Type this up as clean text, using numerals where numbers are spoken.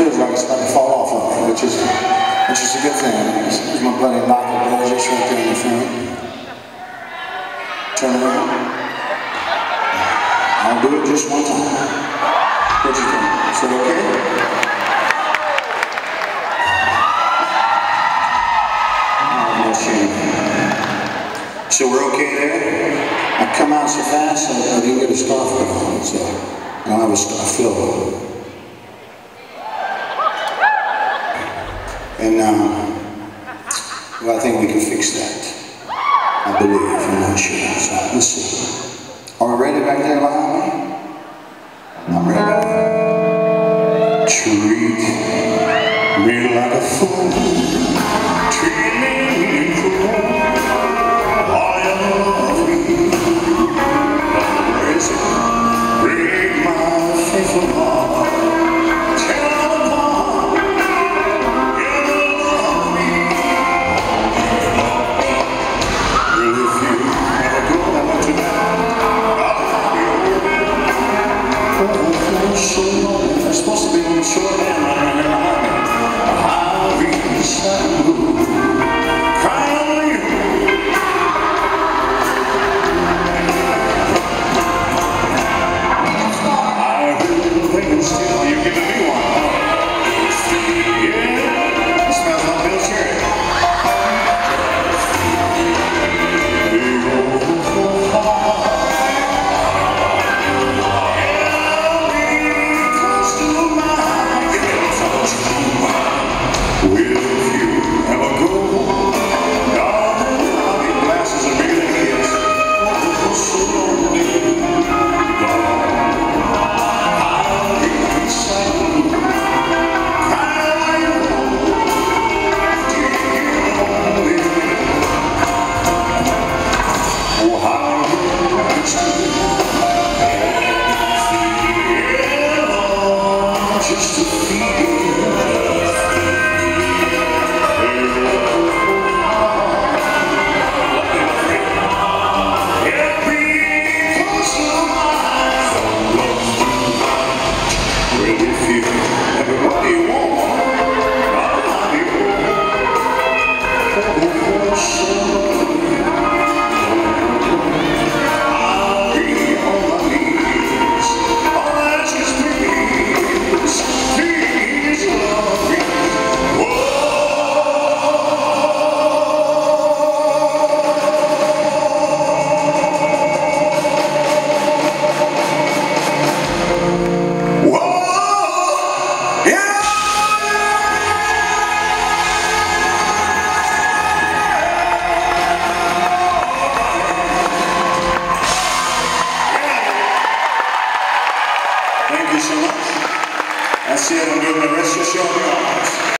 feels like it's about to fall off of me, which is a good thing. There's my buddy Michael Burgess right there in the front. Turn around. I'll do it just one time. What do you think? Is that okay? Oh, no shame. So we're okay there? I come out so fast, I didn't get a scarf put on, so I don't have a scarf filled. And well, I think we can fix that. I believe, I'm not sure. So let's see. Are we ready back there behind me? I'm ready. Treat me like a fool. Treat me cruel. I love you. Where is it? Break my faithful heart. So long, I'm supposed to be on the shore end right here behind me. I'll be inside blue, crying over you. I've been thinking still, you're giving me one. Yeah, it smells like Bill Cherry. Just to feel Thank you so much. That's it. I'm doing the rest of the show.